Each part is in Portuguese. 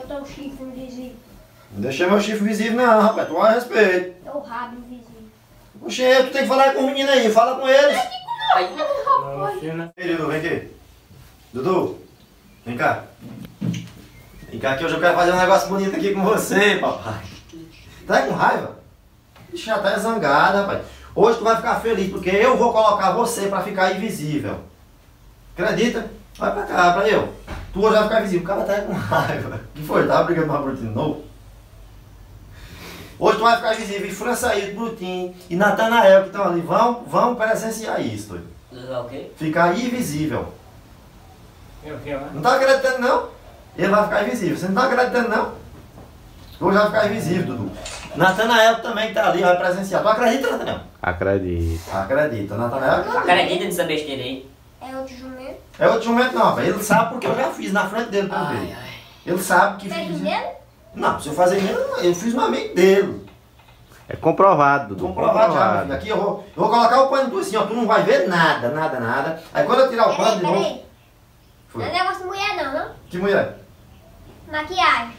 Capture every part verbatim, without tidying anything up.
teu chifre invisível. Não deixei meu chifre visível não, rapaz. Tu vai a respeito. Teu rabo invisível. Oxê, tu tem que falar com os meninos aí. Fala com eles. Não, Ei, Dudu, vem aqui. Dudu, vem cá. Vem cá que hoje eu quero fazer um negócio bonito aqui com você, papai. Tá com raiva? Ixi, já tá zangada, rapaz. Hoje tu vai ficar feliz, porque eu vou colocar você pra ficar invisível. Acredita? Vai pra cá, pra eu. Tu hoje vai ficar invisível. O cara tá com raiva. O que foi? Tava brigando com o Brutinho de novo? Hoje tu vai ficar invisível. E Françaí, Brutinho e Natanael que estão ali vão, vão presenciar isso, doido. O quê? Ficar invisível. Eu quero, né? Não tá acreditando não? Ele vai ficar invisível. Você não tá acreditando não? Hoje vai ficar invisível, Dudu. Natanael também que tá ali, vai presenciar. Tu acredita, Natanael? Acredito. Acredita. Natanael acredita. Acredita nessa besteira aí? É outro jumento? É outro jumento não, velho. Ele sabe porque eu já fiz na frente dele pra Ai, ver. ai. Ele sabe que Fez fiz. dele? Não, se eu fazer mesmo, eu fiz no amigo dele. É comprovado, Dudu. Comprovado já, meu filho. Aqui eu vou, eu vou colocar o pano em tu assim, ó. Tu não vai ver nada, nada, nada. Aí quando eu tirar o pano Peraí, de novo. peraí. Foi. Não é negócio de mulher não, não? Que mulher? Maquiagem.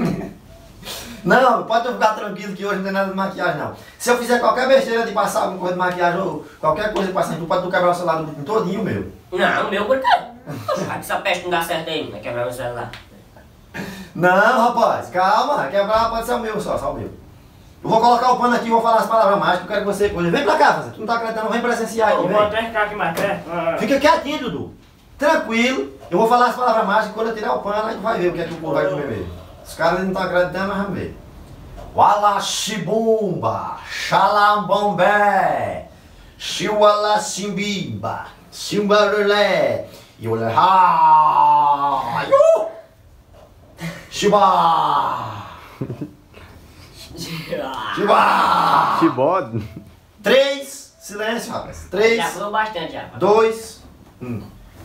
Não, pode ficar tranquilo que hoje não tem nada de maquiagem não. Se eu fizer qualquer besteira de passar alguma coisa de maquiagem ou qualquer coisa passando, tu pode tu quebrar o celular do Brutinho todinho, meu. Não, o meu por quê? Vai que essa peste não dá certo aí, vai quebrar meu celular. Não, rapaz, calma, quebrar pode ser o meu só, só o meu. Eu vou colocar o pano aqui e vou falar as palavras mágicas, eu quero que você... Vem pra cá, Fazenda, tu não tá acreditando, vem presenciar aqui, Eu vou vem. até ficar aqui mais perto. Ah, Fica quietinho, Dudu. Tranquilo, eu vou falar as palavras mágicas, quando eu tirar o pano, aí tu vai ver o que é que o povo vai comer mesmo. Os caras não estão acreditando, mas vamos ver. Walaxibumba, xalambombe, xiualaximbimba, ximbarulé, iolehá, Shiba! Shiba! Chibode. Três, silêncio, rapaz. Três, Já falou bastante já. dois, um.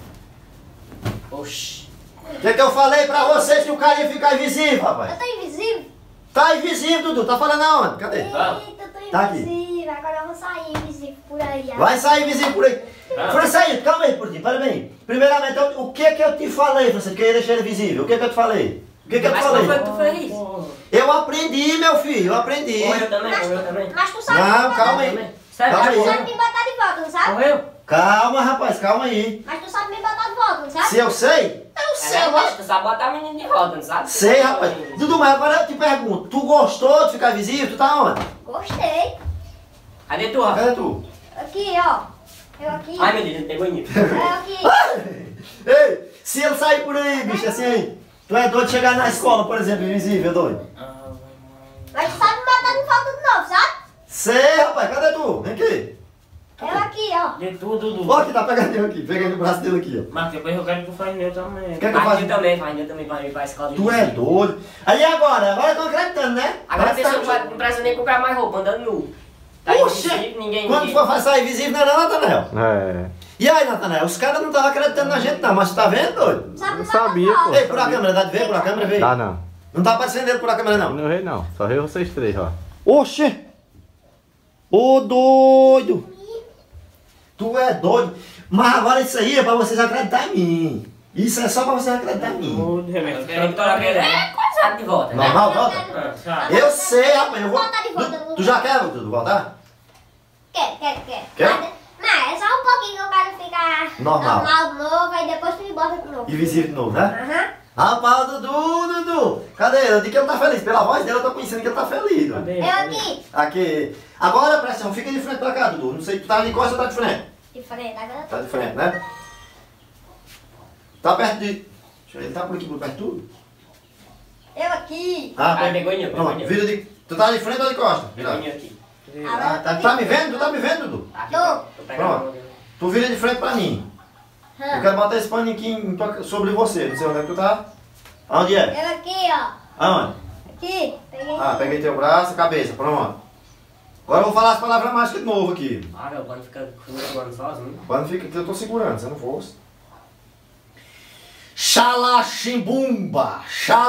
Oxi. O que, que eu falei pra vocês que o cara ia ficar invisível, Eu rapaz? tô invisível? Tá invisível, Dudu. Tá falando aonde? Cadê? Eita, eu tô Tá aqui. invisível. Agora eu vou sair invisível por aí. ó. Vai sair invisível por aí. Ah. Francisco, calma aí, por ti, para bem. Primeiramente, eu- o que que eu te falei, Francisco, que eu ia deixar ele visível? O que que eu te falei? O que que eu te Mas como foi falei? que tu fez? Eu aprendi, meu filho, eu aprendi. Morreu também, morreu também. Mas tu sabe Não, me botar calma de- aí. Sério? Calma Mas tu aí. sabe me botar de volta, não sabe? Morreu? Calma, rapaz, calma aí. Mas tu sabe me botar de volta, não sabe? Se eu sei, eu É sei, eu verdade, gosto. tu sabe botar a menina de volta, não sabe? Sei, rapaz. Dudu, mas agora eu te pergunto, tu gostou de ficar visível? Tu tá onde? Gostei. Cadê tu, Rafa? Cadê tu? Aqui, ó. Eu aqui. Ai, meu Deus, não pegou nisso. Eu aqui. Ei, se ele sair por aí, bicho, assim, tu é doido de chegar na escola, por exemplo, invisível, doido? Mas tu sabe me botar de volta de novo, sabe? Sei, rapaz, cadê tu? Vem aqui. Eu aqui, ó. de tudo, Dudu. Ó, aqui, tá pegando aqui, pegando o braço dele aqui, ó. Mas depois eu quero que tu faça meu também. Quer que eu Faz faça? eu também, faz eu também pra ir pra escola. Tu é doido. Aí agora, agora eu tô acreditando, né? Agora a tu pessoa não, tá- vai- não precisa nem comprar mais roupa, andando nu. Tá Puxa! invisível, ninguém... Quando ninguém... for sair visível, não é não, Natanael? É. E aí, Natanael, os caras não estavam acreditando na gente não, mas tu tá vendo, doido? Sabe me Eu botar de sabia, volta. pô. Ei, por a câmera, dá de ver por a câmera, vê. Dá não. Não tá aparecendo ele por a câmera, não. Não veio não. Só veio vocês três, ó. Oxê! Ô doido! Tu é doido! Mas agora isso aí é pra vocês acreditarem em mim. Isso é só pra vocês acreditarem em mim. Ô, de repente, Eu quero a Vitória Pereira. É, coisado de volta, né? Normal, volta? Ah, sabe? Eu sei, rapaz, eu vou. Volta de volta, Tu, tu já quer, Dudu, voltar? Quero, quero, quero. Quer? Mas, mas é só um pouquinho que eu quero ficar Normal. normal de novo, aí depois tu me bota de novo. Invisível de novo, né? Aham. Rapaz, Dudu, Dudu! Cadê ele? Eu digo que ele tá feliz. Pela voz dele eu tô conhecendo que ele tá feliz. Dudu. Cadê? Eu Cadê? aqui. Aqui. Agora, pressão, fica de frente pra cá, Dudu. Não sei, tu tá de costas ou tá de frente? Diferente, agora. Tá de frente, né? Tá perto de... Deixa eu ver, ele tá por aqui, por perto de tudo? Eu aqui. Ah, Ah, pegou em mim, pegou em Pronto, mim. vira de... Tu tá de frente ou de costas? Pegou Vira. em mim aqui. Ah, tá, tá me vendo? Tu tá me vendo, Dudu? Aqui, Tô. Tô pegando. Pronto. Tu vira de frente pra mim. Eu Hã. quero botar esse paninho aqui em tua- sobre você. Não sei onde é que tu tá. Aonde é? Eu aqui, ó. Aonde? Aqui. Peguei. Ah, peguei teu braço, cabeça, pronto. Agora eu vou falar as palavras mágicas de novo aqui. Ah, meu pano fica voando sozinho. Quando fica aqui eu tô segurando, se não fosse. Xalaximbumba,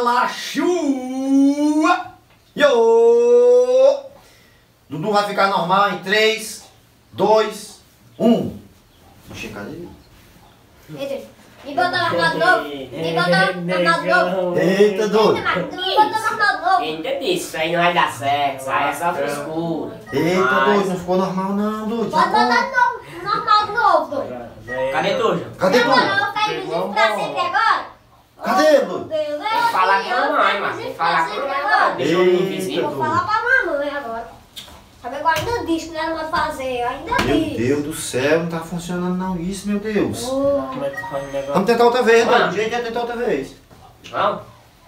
xalaxua, yo! Dudu vai ficar normal em três, dois, um. Puxa, cadê ele? Eita. Me bota no armário novo. Me bota no armário novo. Eita, doido. Me bota no armário novo. Quem te disse? Isso aí não vai dar certo. Isso aí é só frescura. Eita, Mas- doido, não ficou normal não, doido. Pode botar no, no armário novo, doido. Cadê tu, João? Cadê Agora tu? eu vou ficar invisível pra sempre agora. Cadê, Oh, doido? meu Deus, Tem que falar com a mãe, mano. Tem que falar com a mãe agora. Deixou ele Eita, invisível. Vou falar pra mamãe agora. Sabe, agora ainda disse que não era mais fazer. Ainda Meu disse. Deus do céu, não tá funcionando não isso, meu Deus. Oh. Como é que tu faz o negócio? Vamos tentar outra vez, doido. Vamos. O jeito é tentar outra vez. Vamos.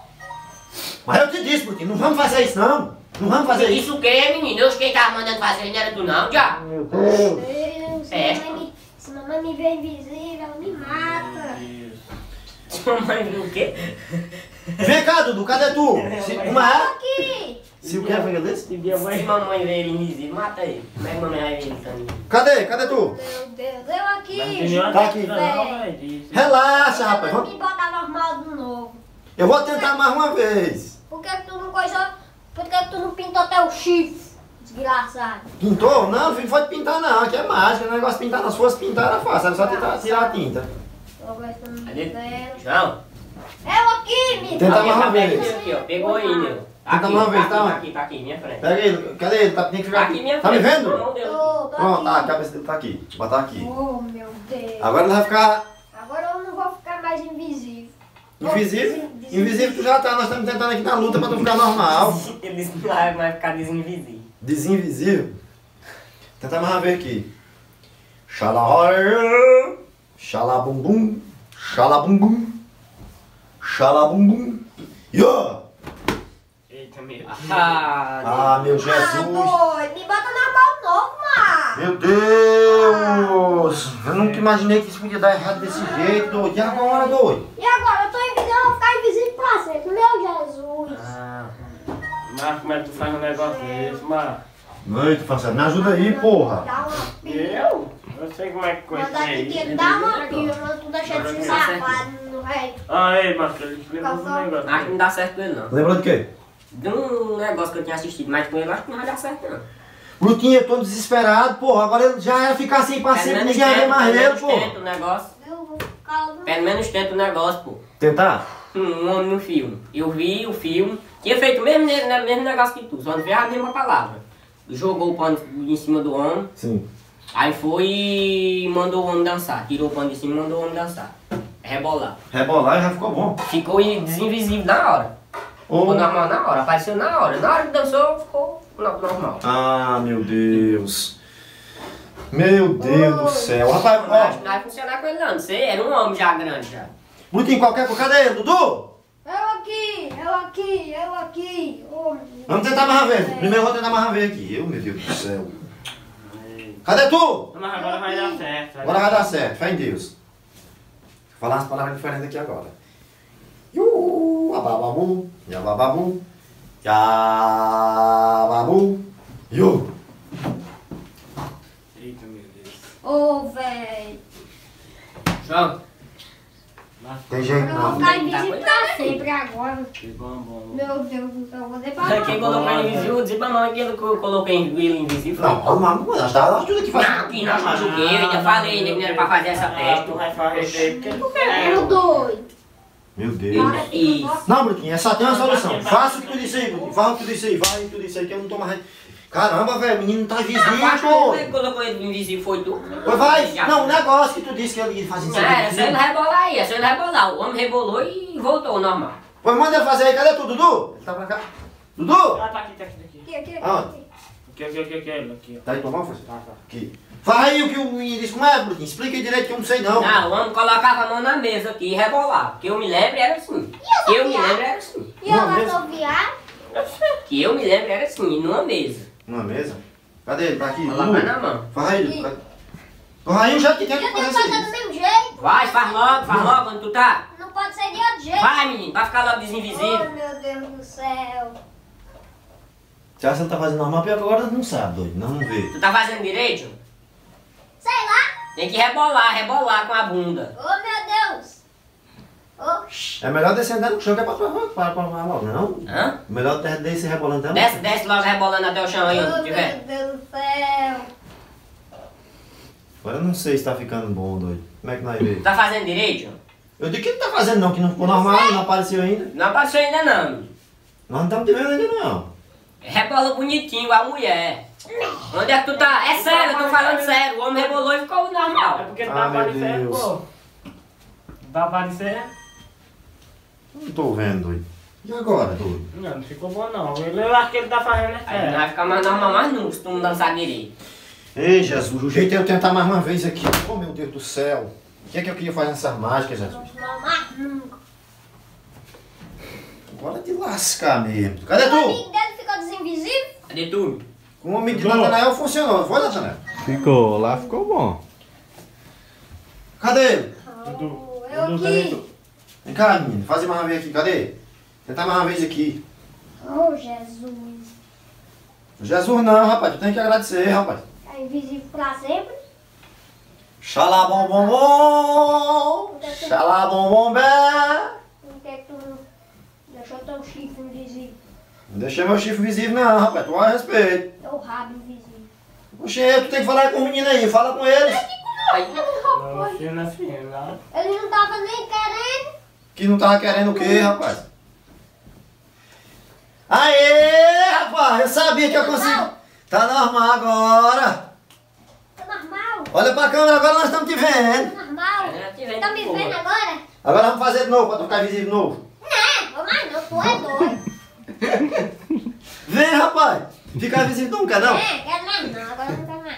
Mas eu te disse, Brutinho, não vamos fazer isso não. Não vamos fazer isso. Isso o quê, menino? Eu quem tava mandando fazer não era tu não, já. Meu Deus. Deus, se, É. mamãe me, se mamãe me vê invisível, ela me mata. Sua mãe viu o quê? Vem cá, Dudu, cadê tu? Se, uma é? Aqui. Se o que é foi desse? Se minha Se mãe... mamãe vê ele invisível, mata ele. Como é que mamãe vai ver ele também? Cadê? Cadê tu? Meu Deus, eu aqui. Mas não tem nenhuma Tá aqui. textura não, velho, disso. Relaxa, Eu rapaz. vou Vamos. me botar normal de novo. Eu vou tentar mais uma vez. Por que, que tu não coisou? Por que, que tu não pintou teu chifre? Desgraçado. Pintou? Não, filho, não foi pintar não. Aqui é mágica. O negócio de pintar nas suas pintar era fácil. Era só tentar tirar a tinta. Tô gostando Cadê? dela. João. Eu aqui, me Tenta Aqui, mais uma tá vez. perto aqui, ó. Pegou aí, meu. Tá Tenta aqui, mais uma vez, tá tá? aqui, tá aqui, tá aqui, minha frente. Pega ele. Cadê ele? Tá, tem que ficar Tá aqui. aqui, minha Tá me frente. vendo? Não, Deus. Tô, tô Pronto, tá, a aqui. cabeça dele tá aqui. Vou botar aqui. Oh, meu Deus. Agora ele vai ficar Agora eu não vou ficar mais invisível. invisível. Invisível tu já tá. Nós estamos tentando aqui na luta pra tu ficar normal. Ele disse que vai vai ficar desinvisível. Desinvisível. Tenta mais uma vez aqui. Xalahoi. Xalabumbum. Xalabumbum. Xalabumbum. Yo! Eita, meu. Ah, Ah, meu Ah, Jesus. doido. Me bota normal novo, mano. Meu Deus. Eu nunca imaginei que isso podia dar errado desse jeito, doido. E agora, doido? E agora? Eu tô invisível, eu vou ficar invisível pra sempre. Meu Jesus. Ah, Mas como é que tu faz um negócio desse, mano? Eita, parceiro, me ajuda aí, porra. Dá uma pia. Eu? Eu sei como é que coisa Manda é aqui isso. que ele dá uma pia, mas tu deixa de ser safado, não vai. Ah, ei, Marcos, ele lembrou do negócio. acho que não dá certo com ele, não. Lembrou de quê? De um negócio que eu tinha assistido, mas com ele acho que não vai dar certo, não. Brutinho, eu tô desesperado, porra. Agora ele já ia ficar assim pra sempre, ninguém ia ver mais ele, menos porra. tenta o negócio. Eu vou ficar no... Pelo menos tenta o negócio, pô. Tentar? Um homem no filme. Eu vi o filme, tinha feito o mesmo, ne- ne- mesmo negócio que tu, só não veio a mesma palavra. Jogou o pano em cima do homem, Sim. aí foi e mandou o homem dançar. Tirou o pano de cima e mandou o homem dançar. Rebolar. Rebolar e já ficou bom. Ficou desinvisível na hora. Ô. Ficou normal na hora, apareceu na hora. Na hora que dançou, ficou no- normal. Ah, meu Deus. Meu Deus do céu. Rapaz, Mas acho que ó. não vai funcionar com ele não. Você era um homem já grande já. Brutinho, qualquer coisa. Cadê ele, Dudu? Eu aqui, eu aqui, eu aqui. Oh, meu Vamos tentar mais uma vez. Primeiro eu vou tentar mais uma vez aqui. Eu, meu Deus do céu. Cadê tu? Mas agora vai dar certo. Agora vai dar certo, fé em Deus. Vou falar umas palavras diferentes aqui agora. Iu, abababu, yabababu, yababu, iu. Eita, meu Deus. Ô, véi. João, Tem jeito Eu vou não. ficar invisível pra sempre agora. Que bom, bom. Meu Deus do céu, eu vou deparar. quem colocou ele invisível, eu disse pra mamãe que ele co- coloquei ele invisível. Não, calma, nós dá ajuda aqui. Não, que não, mas o quê? Eu ainda falei né, que não era pra fazer essa Ah, tu festa. vai fazer isso aí porque tu Meu quer. doido. Meu Deus. Para que Isso. eu posso- Não, Brutinho, é só tem uma solução. Faça o que tu disse aí, Brutinho. Faça o que tu disse aí, vai o que tu disse aí, que eu não tô mais... Caramba, velho, o menino tá Acho que visível. quem colocou ele invisível foi tu. Pois vai. Já. Não, o negócio que tu disse que ele ia fazer isso Não, era só aqui. ele rebolar aí, é só ele rebolar. O homem rebolou e voltou ao normal. Pois manda ele fazer aí. Cadê tu, Dudu? Ele tá pra cá. Dudu? Ah, tá aqui, tá aqui, tá aqui. Aqui, aqui, Ah. aqui. Aqui, aqui, aqui, aqui, aqui. Tá aí tua mão, Força? Tá, tá. Aqui. Fala aí o que o menino disse. Como é, Brutinho? Explica aí direito que eu não sei não. Não, o homem colocava a mão na mesa aqui e rebolava. Que eu me lembro era assim. Que eu me lembro era assim. E eu Uma lá mesa? sou viado. Que eu me lembro era assim, numa mesa. Numa mesa? Cadê ele? Tá aqui. Colocar na mão. Fala aí, Dudu. Fala aí o jeito que tem Eu que tenho que fazer fazer do isso. mesmo jeito. Vai, faz logo, faz logo onde tu tá. Não pode ser de outro jeito. Vai, menino, pra ficar logo Oh, desinvisível. meu Deus do céu. Você acha que ele tá fazendo normal? Pior que agora não sabe, doido. Não, não vê. Tu tá fazendo direito? Sei lá. Tem que rebolar, rebolar com a bunda. Oh, meu Deus. Oxi. É melhor descer andar no chão que é pra provar, para provar logo, não? Hã? Melhor descer rebolando também. Desce, desce logo rebolando até o chão aí onde Oh, tiver. meu Deus do céu. Agora eu não sei se tá ficando bom, doido. Como é que nós vê? Tu tá fazendo direito? Eu digo que não tá fazendo não, que não ficou normal, não apareceu ainda. Não apareceu ainda não. Nós não estamos te vendo ainda não. Rebolou bonitinho, igual a mulher. Onde é que tu tá? É sério, eu tô falando sério. O homem rebolou e ficou É normal. porque não Ah, tá meu aparecendo, Deus. pô. Não tá aparecendo? Não tô vendo, doido. E agora, doido? Não, não ficou bom não. Ele, eu acho que ele tá fazendo é Aí não sério. vai ficar mais normal mais nunca se tu não dançar direito. Ei, Jesus, o jeito é eu tentar mais uma vez aqui. Oh, meu Deus do céu. O que é que eu queria fazer nessas mágicas, Jesus? Não mais nunca. Bora te lascar mesmo. Cadê O tu? amigo dele ficou desinvisível. Cadê tu? Com o amigo de Natanael funcionou, foi, Natanael? Ficou, lá ficou bom. Cadê ele? Dudu, Oh, eu Dudu, aqui. cadê tu? Vem cá, menino, faz mais uma vez aqui, cadê? Tentar mais uma vez aqui. Oh, Jesus. Jesus não, rapaz, tu tem que agradecer, rapaz. Tá invisível pra sempre. Xalá bom bom bom. Xalá bom bom bé. Por que tu não deixou teu chifre invisível? Não deixei meu chifre visível não, rapaz, tu vai respeito. Teu rabo invisível. Oxê, tu tem que falar com o menino aí, fala com eles. Aí, Não, assim, não, assim, não. Ele não tava nem querendo. Que não tava querendo o quê, rapaz? Aê, rapaz, eu sabia que eu consigo. Tá normal agora. Tá normal. Olha pra câmera, agora nós estamos te vendo. Tá normal. eu te vendo Tá me boa. vendo agora? Agora vamos fazer de novo, pra tu ficar visível de novo. Não, vou mais não. Tu é doido. Vem, rapaz. Ficar visível nunca, não. É, quero mais não. Agora não quero mais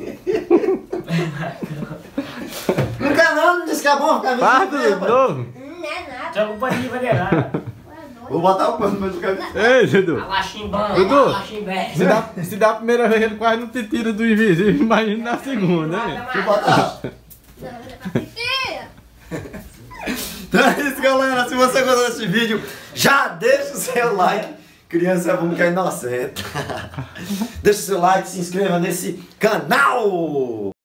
não. Nunca não, não disse que é bom ficar Faz visível, tudo de rapaz. novo. Hum, Não é nada. Joga o paninho pra deirar. Tu é doido. Vou botar o pano pra tu ficar visível. Ei, Dudu. Alaximbando, Dudu. alaximbé. Se dá, se dá a primeira vez ele quase não te tira do invisível, imagina na segunda, hein? Deixa eu botar. Não, não é mentira. Então é isso, galera. Se você gostou desse vídeo, já deixa o seu like. Criança vamos que é inocente. Deixa o seu like, se inscreva nesse canal.